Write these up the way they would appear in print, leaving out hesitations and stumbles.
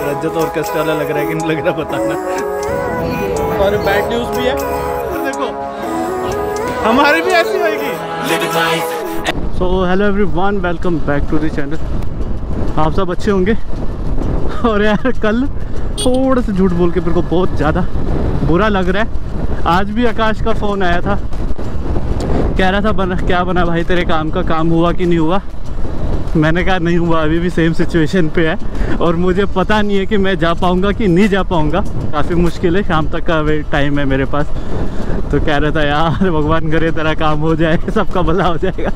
रजत orchestra वाला लग रहा है कि नहीं लग रहा बताना। और बैड न्यूज़ भी है, देखो हमारी भी ऐसी होगी। So hello everyone, welcome back to the channel. आप सब अच्छे होंगे। और यार कल थोड़ा सा झूठ बोल के मेरे को बहुत ज़्यादा बुरा लग रहा है। आज भी आकाश का फ़ोन आया था, कह रहा था क्या बना भाई तेरे काम का, काम हुआ कि नहीं हुआ। मैंने कहा नहीं हुआ, अभी भी सेम सिचुएशन पे है और मुझे पता नहीं है कि मैं जा पाऊँगा कि नहीं जा पाऊँगा। काफ़ी मुश्किल है, शाम तक का टाइम है मेरे पास। तो कह रहा था यार भगवान करे तेरा काम हो जाए, सबका भला हो जाएगा।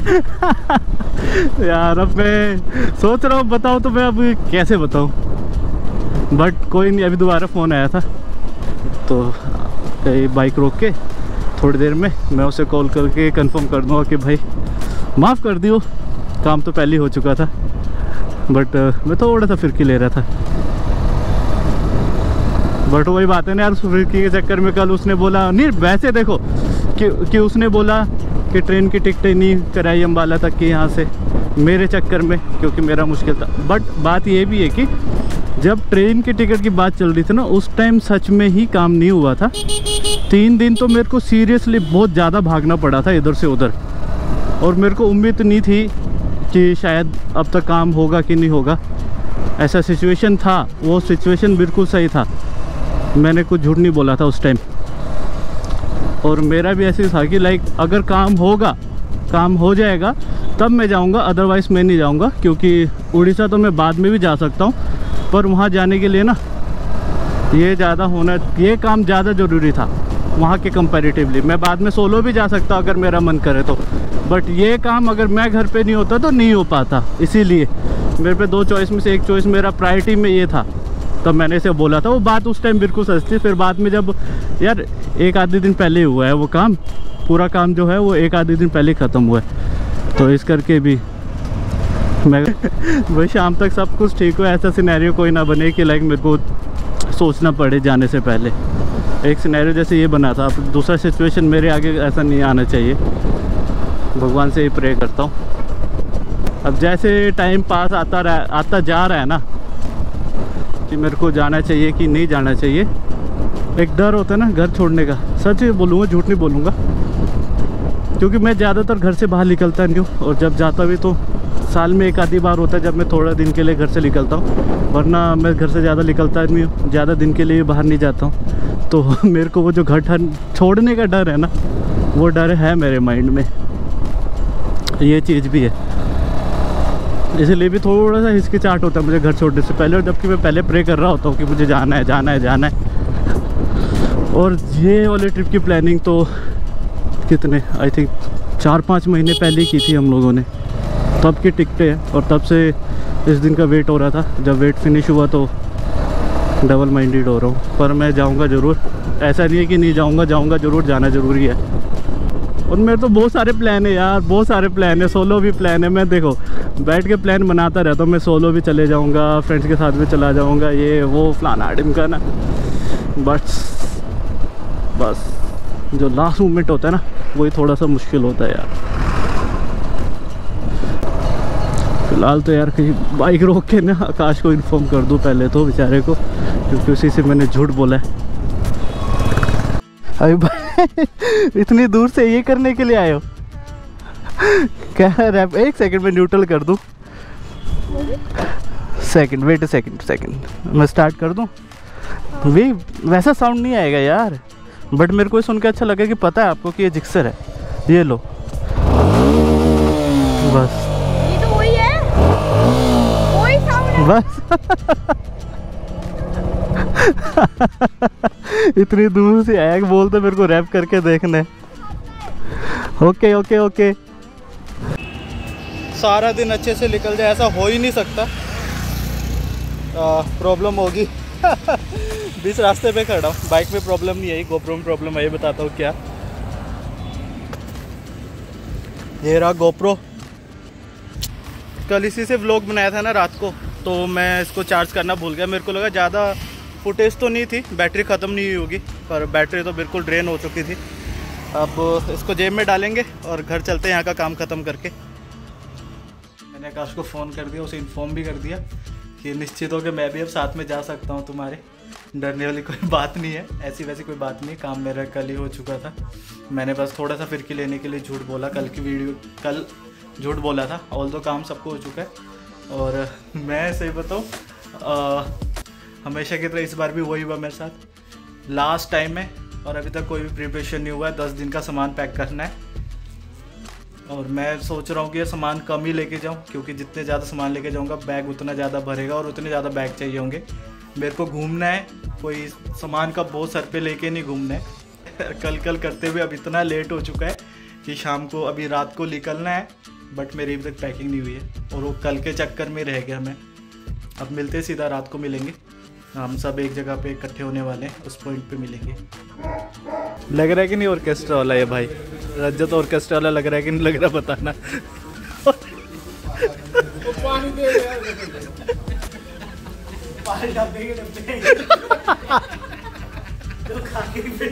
यार अब मैं सोच रहा हूँ बताऊँ तो मैं अब कैसे बताऊँ, बट कोई नहीं। अभी दोबारा फ़ोन आया था तो बाइक रोक के थोड़ी देर में मैं उसे कॉल करके कंफर्म कर दूँगा कि भाई माफ़ कर दियो, काम तो पहले ही हो चुका था। बट मैं थोड़ा सा फिरकी ले रहा था। बट वही बात है ना यार, फिरकी के चक्कर में कल उसने बोला नहीं, वैसे देखो कि उसने बोला कि ट्रेन की टिकटें नहीं कराई अम्बाला तक की यहाँ से, मेरे चक्कर में, क्योंकि मेरा मुश्किल था। बट बात ये भी है कि जब ट्रेन की टिकट की बात चल रही थी ना, उस टाइम सच में ही काम नहीं हुआ था। 3 दिन तो मेरे को सीरियसली बहुत ज़्यादा भागना पड़ा था इधर से उधर, और मेरे को उम्मीद नहीं थी कि शायद अब तक काम होगा कि नहीं होगा। ऐसा सिचुएशन था, वो सिचुएशन बिल्कुल सही था, मैंने कुछ झूठ नहीं बोला था उस टाइम। और मेरा भी ऐसे था कि लाइक अगर काम होगा, काम हो जाएगा तब मैं जाऊंगा, अदरवाइज़ मैं नहीं जाऊंगा। क्योंकि उड़ीसा तो मैं बाद में भी जा सकता हूं, पर वहां जाने के लिए ना ये काम ज़्यादा ज़रूरी था वहाँ के कंपैरेटिवली। मैं बाद में सोलो भी जा सकता अगर मेरा मन करे तो, बट ये काम अगर मैं घर पे नहीं होता तो नहीं हो पाता। इसीलिए मेरे पे 2 चॉइस में से एक चॉइस मेरा प्रायोरिटी में ये था, तब मैंने इसे बोला था। वो बात उस टाइम बिल्कुल सच थी। फिर बाद में जब यार 1-आधे दिन पहले हुआ है वो काम, पूरा काम जो है वो 1-आधे दिन पहले ख़त्म हुआ है, तो इस करके भी मैं भाई शाम तक सब कुछ ठीक हो, ऐसा सिनेरियो कोई ना बने कि लाइक मेरे को सोचना पड़े जाने से पहले। एक सिनेरियो जैसे ये बना था, अब दूसरा सिचुएशन मेरे आगे ऐसा नहीं आना चाहिए, भगवान से ही प्रे करता हूँ। अब जैसे टाइम पास आता जा रहा है ना कि मेरे को जाना चाहिए कि नहीं जाना चाहिए, एक डर होता है ना घर छोड़ने का। सच बोलूँगा, झूठ नहीं बोलूँगा, क्योंकि मैं ज़्यादातर घर से बाहर निकलता नहीं हूँ, और जब जाता भी तो साल में 1-आधी बार होता है जब मैं थोड़ा दिन के लिए घर से निकलता हूँ, वरना मैं घर से ज़्यादा निकलता नहीं हूँ, ज़्यादा दिन के लिए बाहर नहीं जाता हूँ। तो मेरे को वो जो घर छोड़ने का डर है ना, वो डर है मेरे माइंड में, ये चीज़ भी है। इसलिए भी थोड़ा सा हिचकिचाहट होता है मुझे घर छोड़ने से पहले, और जबकि मैं पहले प्रे कर रहा होता हूँ कि मुझे जाना है जाना है जाना है। और ये वाले ट्रिप की प्लानिंग तो कितने आई थिंक 4-5 महीने पहले की थी हम लोगों ने, तब की टिकटें हैं, और तब से इस दिन का वेट हो रहा था। जब वेट फिनिश हुआ तो डबल माइंडेड हो रहा हूँ, पर मैं जाऊँगा ज़रूर। ऐसा नहीं है कि नहीं जाऊँगा, जाऊँगा ज़रूर, जाना ज़रूरी है। और मेरे तो बहुत सारे प्लान है यार, बहुत सारे प्लान है, सोलो भी प्लान है। मैं देखो बैठ के प्लान बनाता रहता हूँ, मैं सोलो भी चले जाऊँगा, फ्रेंड्स के साथ भी चला जाऊँगा, ये वो फलाना ढिमका ना। बस जो लास्ट मोमेंट होता है ना, वही थोड़ा सा मुश्किल होता है यार। फिलहाल तो यार कहीं बाइक रोक के ना आकाश को इन्फॉर्म कर दूँ पहले तो बेचारे को, क्योंकि उसी से मैंने झूठ बोला है। अभी भाई इतनी दूर से ये करने के लिए आए हो क्या? रैप 1 सेकंड में न्यूट्रल कर दूँ, वेट सेकंड मैं स्टार्ट कर दूँ। वे वैसा साउंड नहीं आएगा यार, बट मेरे को सुन के अच्छा लगा कि पता है आपको कि ये जिक्सर है। ये लो बस, ये तो वही है, वही साउंड है बस। इतनी दूर से आया कि बोलते मेरे को रैप करके देखना है। ओके ओके ओके, सारा दिन अच्छे से निकल जाए ऐसा हो ही नहीं सकता, प्रॉब्लम होगी। बीच रास्ते पे खड़ा हूँ, बाइक में प्रॉब्लम नहीं आई, गोप्रो में प्रॉब्लम है। ये बताता हूँ क्या, ये रहा गोप्रो। कल इसी से व्लॉग बनाया था ना रात को, तो मैं इसको चार्ज करना भूल गया। मेरे को लगा ज़्यादा फुटेज तो नहीं थी, बैटरी ख़त्म नहीं हुई होगी, पर बैटरी तो बिल्कुल ड्रेन हो चुकी थी। अब इसको जेब में डालेंगे और घर चलते हैं यहाँ का काम ख़त्म करके। मैंने आकाश को फ़ोन कर दिया, उसे इन्फॉर्म भी कर दिया कि निश्चित हो कि मैं भी अब साथ में जा सकता हूँ तुम्हारे। डरने वाली कोई बात नहीं है, ऐसी वैसी कोई बात नहीं। काम मेरा कल ही हो चुका था, मैंने बस थोड़ा सा फिरकी लेने के लिए झूठ बोला। कल झूठ बोला था, ऑल तो काम सबको हो चुका है। और मैं सही बताऊँ, हमेशा की तरह इस बार भी वही हुआ मेरे साथ। लास्ट टाइम है और अभी तक कोई भी प्रिपरेशन नहीं हुआ है। 10 दिन का सामान पैक करना है और मैं सोच रहा हूँ कि ये सामान कम ही लेके जाऊँ, क्योंकि जितने ज़्यादा सामान लेके जाऊँगा बैग उतना ज़्यादा भरेगा और उतने ज़्यादा बैग चाहिए होंगे। मेरे को घूमना है, कोई सामान का बोझ सर पे लेके नहीं घूमना है। कल करते हुए अब इतना लेट हो चुका है कि शाम को अभी रात को निकलना है, बट मेरी अभी तक पैकिंग नहीं हुई है और वो कल के चक्कर में रह गया मैं। अब मिलते सीधा रात को मिलेंगे, हम सब एक जगह पे इकट्ठे होने वाले हैं, उस पॉइंट पे मिलेंगे। लग रहा है कि नहीं ऑर्केस्ट्रा वाला ये भाई? रजत ऑर्केस्ट्रा वाला लग रहा है कि नहीं लग रहा, बताना। पानी दे यार, पानी डाल देंगे तो खा के बैठ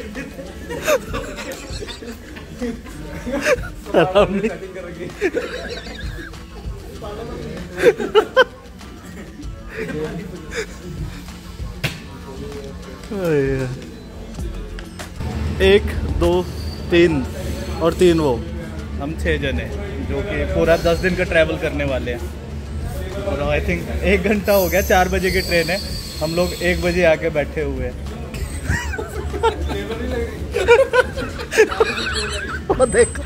एक, दो, तीन और 3 वो, हम 6 जने जो कि पूरा 10 दिन का ट्रैवल करने वाले हैं। और आई थिंक 1 घंटा हो गया, 4 बजे की ट्रेन है, हम लोग 1 बजे आके बैठे हुए हैं। देखो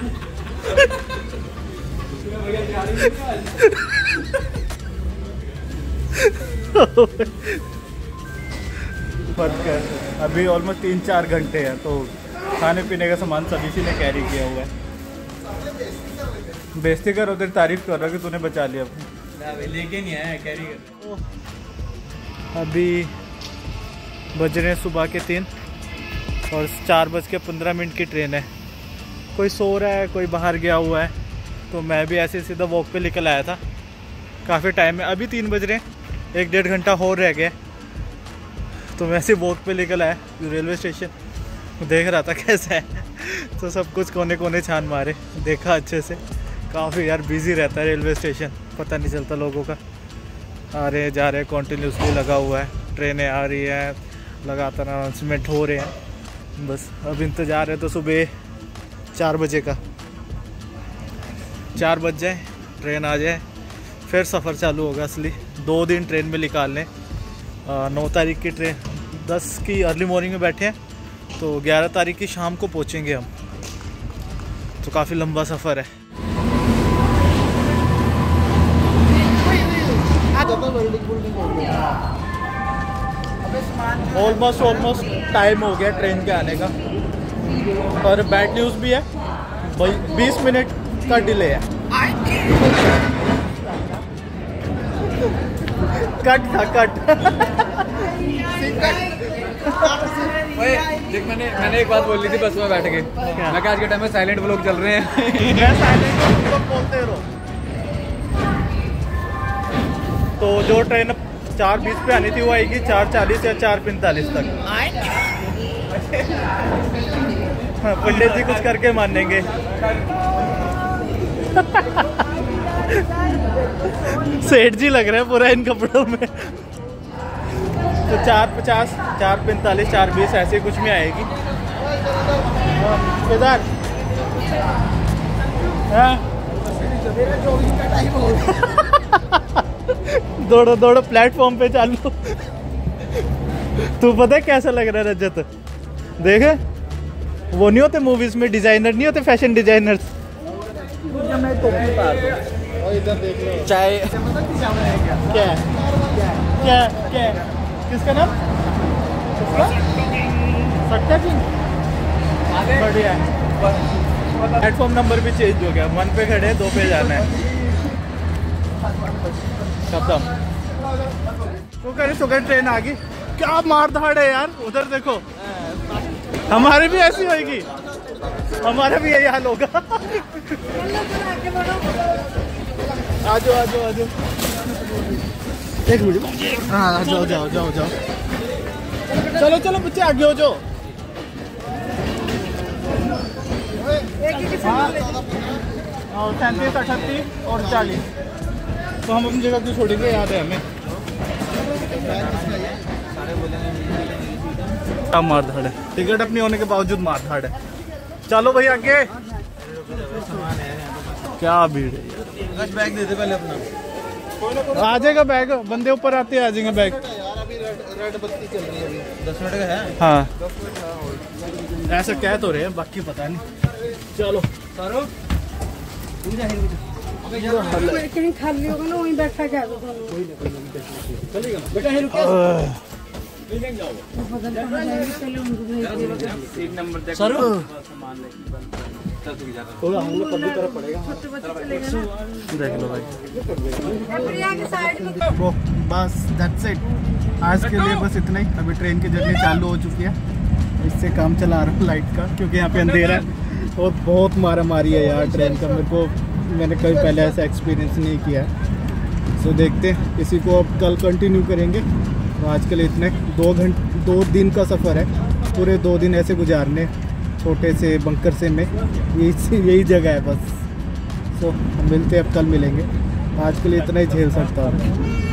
अभी ऑलमोस्ट 3-4 घंटे हैं, तो खाने पीने का सामान सभी सी ने कैरी किया हुआ है। बेइज्जती कर, उधर तारीफ कर रहा कि तूने बचा लिया अपनी, लेके नहीं आया, कैरी कर। अभी बज रहे हैं सुबह के 3 और 4:15 की ट्रेन है। कोई सो रहा है, कोई बाहर गया हुआ है, तो मैं भी ऐसे सीधा वॉक पे निकल आया था। काफ़ी टाइम है, अभी 3 बज रहे हैं, 1-1.5 घंटा और रह गया, तो मैं ऐसे वॉक पे निकल आया रेलवे स्टेशन। देख रहा था कैसा है, तो सब कुछ कोने कोने छान मारे, देखा अच्छे से। काफ़ी यार बिजी रहता है रेलवे स्टेशन, पता नहीं चलता लोगों का। आ रहे जा रहे कॉन्टीन्यूसली लगा हुआ है, ट्रेनें आ रही हैं, लगातार अनाउंसमेंट हो रहे हैं। बस अब इंतज़ार है तो सुबह 4 बजे का, 4 बज जाए, ट्रेन आ जाए, फिर सफ़र चालू होगा असली। 2 दिन ट्रेन में निकालने, 9 तारीख की ट्रेन, 10 की अर्ली मॉर्निंग में बैठे हैं, तो 11 तारीख की शाम को पहुँचेंगे हम। तो काफ़ी लंबा सफ़र है। ऑलमोस्ट टाइम हो गया ट्रेन के आने का, और बैड न्यूज़ भी है, 20 मिनट का डिले है। कट था, कट। देख मैंने एक बात बोल ली थी बस में बैठ के, मैं आज के टाइम में साइलेंट व्लॉग चल रहे हैं। मैं साइलेंट व्लॉग बोलते रहो। तो जो ट्रेन 4:20 पे आनी थी वो आएगी 4:40 या 4:45 तक। पंडित जी कुछ करके मानेंगे। सेठ जी लग रहे हैं पूरा इन कपड़ों में। तो 4:50, 4:45, 4:20 ऐसे कुछ में आएगी। किधर दौड़ो दौड़ो प्लेटफॉर्म पे चालू। तू पता है कैसा लग रहा है रजत? देख, वो नहीं होते मूवीज में डिजाइनर, नहीं होते फैशन डिजाइनर्स। चाय क्या क्या क्या किसका नाम? सट्टा जी, बढ़िया। प्लेटफॉर्म नंबर भी चेंज हो गया, 1 पे खड़े, 2 पे जाना है। खत्म। तो करे सुगर ट्रेन आ गई। क्या मार धाड़ है यार, उधर देखो। हमारे भी ऐसी होगी, हमारा भी यही हाल होगा। आजो आजो आजो, एक मिनट। हाँ जाओ जाओ जाओ जाओ, चलो चलो बच्चे आगे हो जाओ। 37, 38 और 40। तो हम अपनी जगह क्यों छोड़ेंगे, याद है हमें। मारधाड़ है, टिकट अपनी होने के बावजूद मारधाड़ है। चलो भाई आगे। क्या भीड़ है यार। बैग दे दे पहले अपना। आ जाएगा बैग, बंदे ऊपर आते आ जाएंगे बैग। यार अभी रेड बत्ती चल रही है, अभी 10 मिनट का है। हाँ ऐसा कह तो रहे हैं, बाकी पता नहीं। चलो सारो कहीं खाली होगा ना, वहीं बैठा क्या बेटा है रुक सर देख लो भाई। बस दैट्स इट आज के लिए, बस इतना ही। अभी ट्रेन की जर्नी चालू हो चुकी है, इससे काम चला रहा हूँ लाइट का, क्योंकि यहाँ पे अंधेरा है और बहुत मारा मारी है यार ट्रेन का। मैंने कभी पहले ऐसा एक्सपीरियंस नहीं किया है। सो देखते हैं, इसी को अब कल कंटिन्यू करेंगे। तो आज के लिए इतने 2 दिन का सफ़र है, पूरे 2 दिन ऐसे गुजारने छोटे से बंकर से में, यही जगह है बस। सो हम मिलते हैं, अब कल मिलेंगे। आज के लिए इतना ही झेल सकता हूँ।